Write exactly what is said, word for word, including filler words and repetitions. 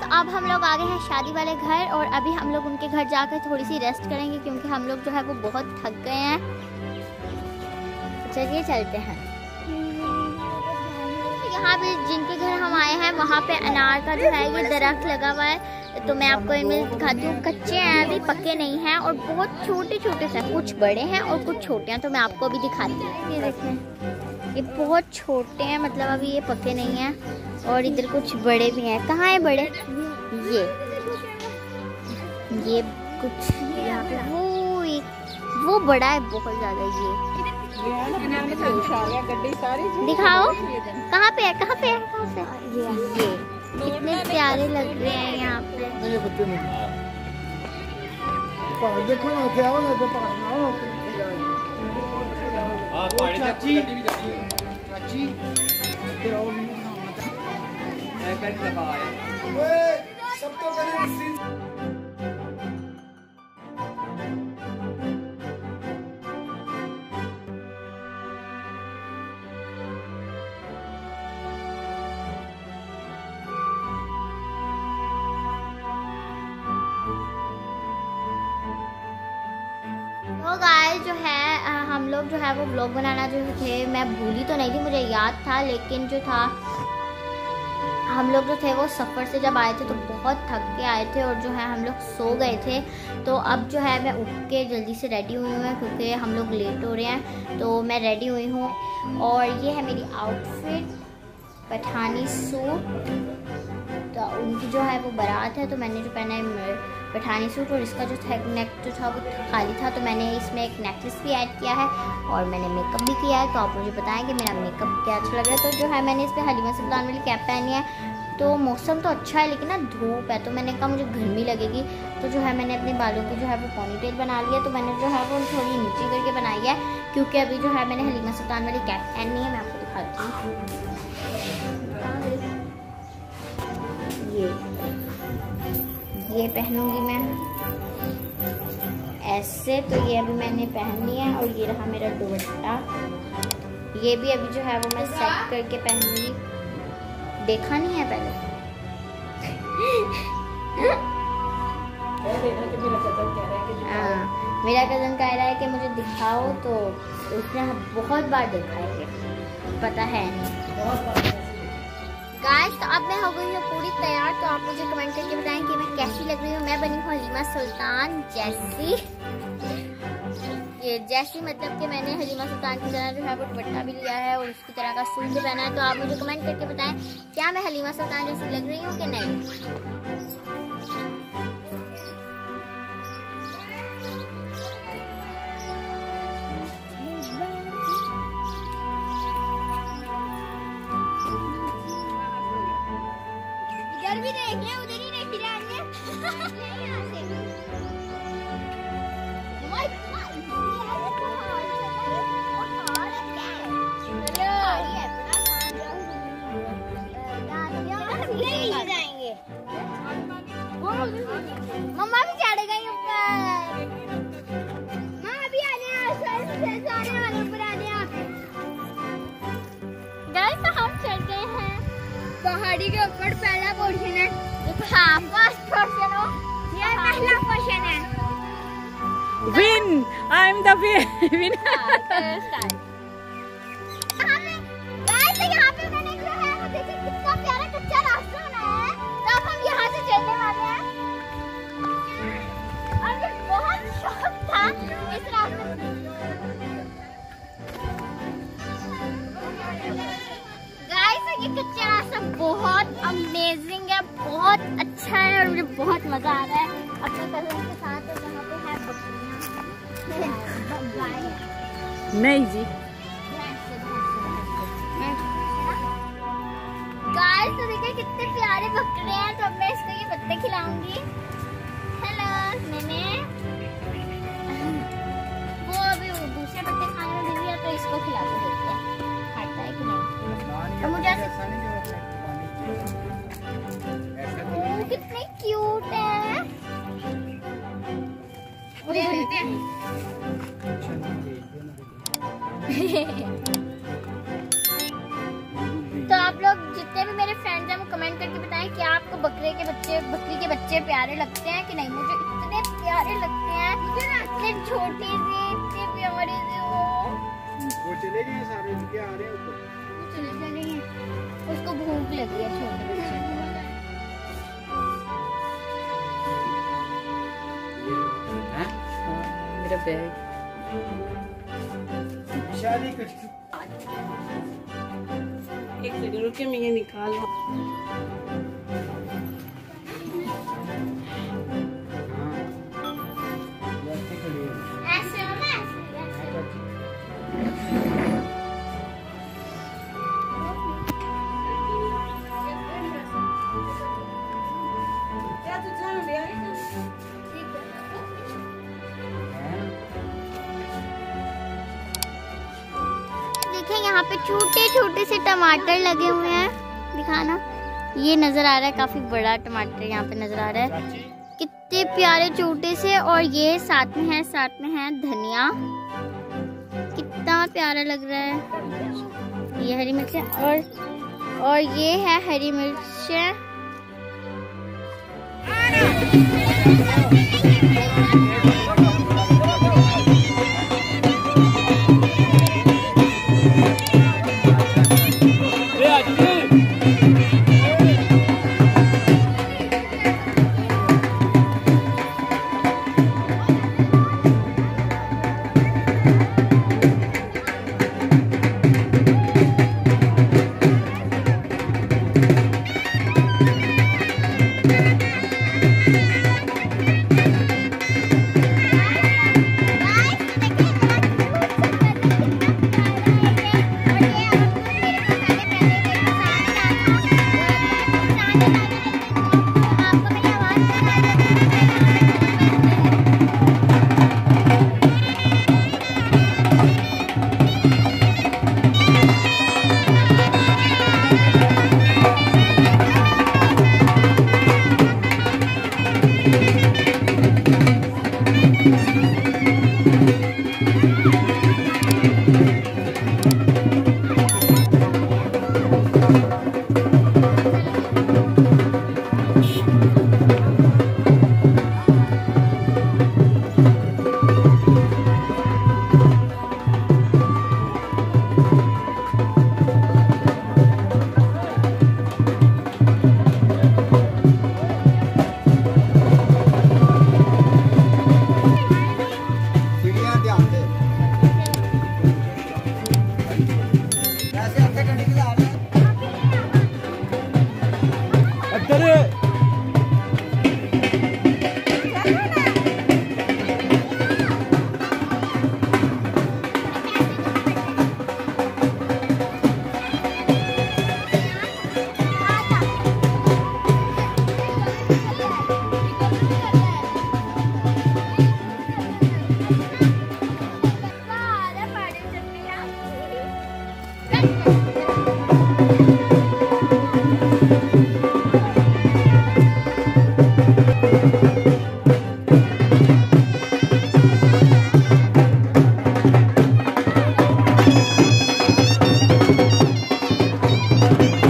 तो अब हम लोग आ गए हैं शादी वाले घर और अभी हम लोग उनके घर जाकर थोड़ी सी रेस्ट करेंगे क्योंकि हम लोग जो है वो बहुत थक गए हैं। चलिए चलते हैं। यहाँ पे जिनके घर हम आए हैं वहाँ पे अनार का जो है ये दरख्त लगा हुआ है, तो मैं आपको इनमें दिखाती हूँ। कच्चे हैं अभी, पके नहीं हैं और बहुत छोटे छोटे से, कुछ बड़े हैं और कुछ छोटे हैं, तो मैं आपको अभी दिखाती हूँ। ये देखें, ये बहुत छोटे हैं, मतलब अभी ये पके नहीं हैं। और इधर कुछ बड़े भी हैं। कहाँ है बड़े? ये ये कुछ यहाँ पे वो वो बड़ा है बहुत ज्यादा। ये दिखाओ कहाँ पे है, कहाँ पे है, कहाँ पे है? ये ये कितने प्यारे लग रहे हैं यहाँ पे। देखो ना क्या हो तो गाइस जो है हम लोग जो है वो ब्लॉग बनाना जो थे, मैं भूली तो नहीं थी, मुझे याद था, लेकिन जो था हम लोग जो थे वो सफ़र से जब आए थे तो बहुत थक के आए थे और जो है हम लोग सो गए थे। तो अब जो है मैं उठ के जल्दी से रेडी हुई हूँ क्योंकि हम लोग लेट हो रहे हैं, तो मैं रेडी हुई हूँ। और ये है मेरी आउटफिट, पठानी सूट। तो उनकी जो है वो बारात है, तो मैंने जो पहना है पठानी सूट और इसका जो था नेक जो था वो खाली था, तो मैंने इसमें एक नेकलेस भी ऐड किया है और मैंने मेकअप भी किया है। तो आप मुझे बताएं कि मेरा मेकअप क्या अच्छा लग रहा है। तो जो है मैंने इस पर हलीमा सुल्तान वाली कैप पहनी है। तो मौसम तो अच्छा है लेकिन ना धूप है, तो मैंने कहा मुझे गर्मी लगेगी, तो जो है मैंने अपने बालों की जो है वो पोनीटेल बना लिया। तो मैंने जो है वो थोड़ी नीचे करके बनाई है क्योंकि अभी जो है मैंने हलीमा सुल्तान वाली कैप पहननी है। मैं आपको दिखाती हूँ, ये ये पहनूंगी मैं ऐसे। तो ये अभी मैंने पहन लिया है और ये रहा मेरा दुपट्टा। ये भी अभी जो है वो मैं सेट करके पहनूंगी। देखा नहीं है पहले? हाँ, मेरा कज़न कह रहा है कि मुझे दिखाओ, तो उसने बहुत बार देखा है, पता है नहीं। गाइस तो अब मैं हो गई हूँ पूरी तैयार, तो आप मुझे कमेंट करके बताएं कि मैं कैसी लग रही हूँ। मैं बनी हूँ हलीमा सुल्तान जैसी, ये जैसी मतलब कि मैंने हलीमा सुल्तान की तरह जो है वो दुपट्टा भी लिया है और उसकी तरह का सूट भी पहना है। तो आप मुझे कमेंट करके बताएं क्या मैं हलीमा सुल्तान जैसी लग रही हूँ कि नहीं। भी देख ले, उधर ही देख रहे हैं। मम्मा भी चढ़ गई ऊपर, माँ भी आने वाले ऊपर आने। गाइस तो हम चढ़ गए हैं पहाड़ी के ऊपर। पहला पोर्शन है, हाँ फर्स्ट पोर्शन हो, ये पहला पोर्शन है। Win, I am the winner. Guys यहाँ पे मैंने जो है वो देखिए कितना प्यारा कच्चा रास्ता बनाया है, तो अब हम यहाँ से चलने वाले हैं। और मुझे बहुत शौक था इस रास्ते। ये कच्चा रास्ता बहुत अमेजिंग है, बहुत अच्छा है और मुझे बहुत मजा आ रहा है अपने कज़न के साथ। और यहाँ पे है बकरियाँ, नहीं जी। गाइस तो देखिए कितने प्यारे बकरे हैं, तो अब मैं इसको ये पत्ते खिलाऊंगी। हेलो मैंने वो अभी दूसरे पत्ते खाने में मिल गया, तो इसको खिला के देखते हैं खाता है कि नहीं। तो मुझे ओ, कितने क्यूट है। तो आप लोग जितने भी मेरे फ्रेंड्स हैं वो कमेंट करके बताएं कि आपको बकरे के बच्चे बकरी के बच्चे प्यारे लगते हैं कि नहीं। मुझे इतने प्यारे लगते हैं, मुझे ना इतने छोटे से इतने प्यारे से वो वो चले गए सारे, इनके आ रहे हैं ऊपर। वो चले चले हैं, उसको भूख लगी है छोटे बच्चे। मेरा बैग शादी कुछ एक सेकंड रुके, मैं ये निकाल लूं। ऐसे हो ना, देखें यहाँ पे छोटे छोटे से टमाटर लगे हुए हैं। दिखाना, ये नजर आ रहा है, काफी बड़ा टमाटर यहाँ पे नजर आ रहा है, कितने प्यारे छोटे से। और ये साथ में है, साथ में है धनिया, कितना प्यारा लग रहा है। ये हरी मिर्च और और ये है हरी मिर्च। Thank you.